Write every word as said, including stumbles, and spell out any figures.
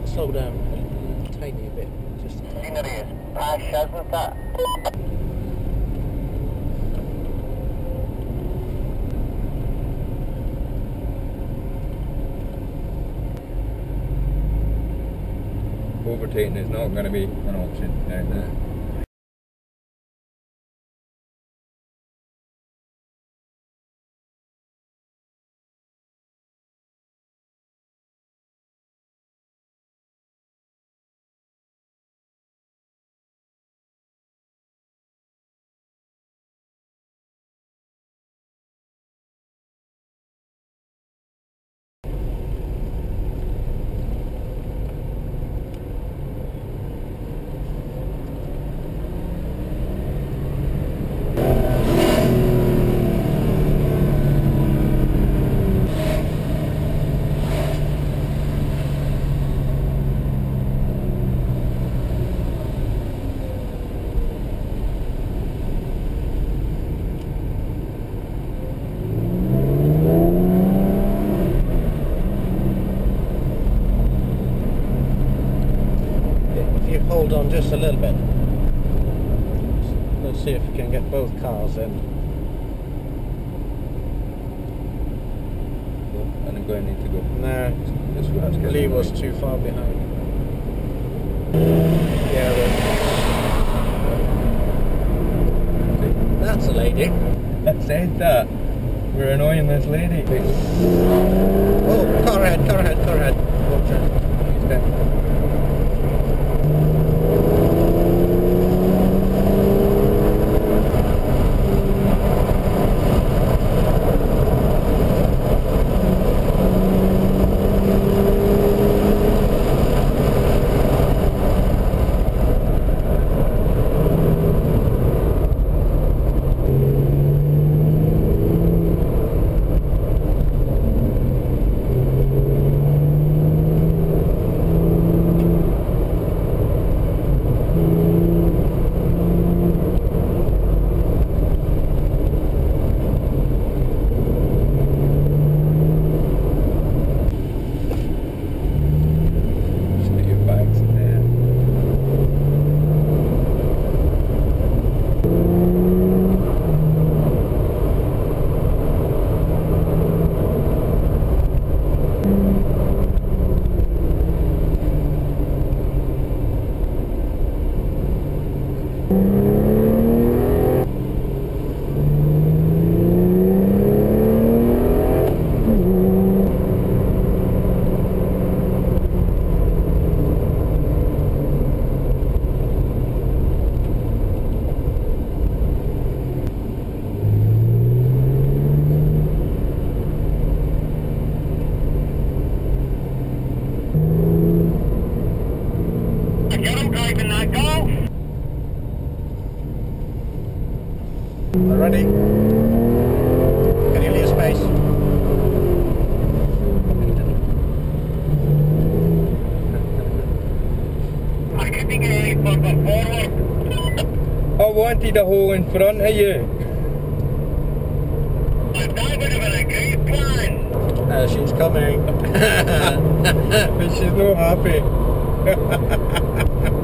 slow down a tiny bit. Just Scenery is past, isn't that? Overtaking is not going to be an option down there. hold on just a little bit. Let's see if we can get both cars in. And I'm going to need to go. No, this way. Lee was too far behind. Yeah, well. That's a lady. That said that. We're annoying this lady. Oh, car ahead, car ahead, car ahead. Watch out. He's dead. Ready? Can you leave space? I couldn't get any further forward. I wanted a hole in front of you. That would have been a great plan. Uh, she's coming. But she's not happy.